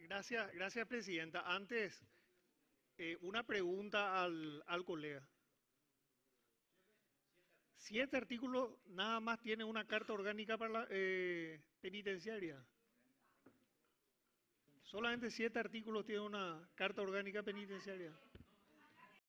Gracias, Presidenta. Antes, una pregunta al colega. 7 artículos nada más tiene una carta orgánica para la penitenciaria. Solamente 7 artículos tiene una carta orgánica penitenciaria.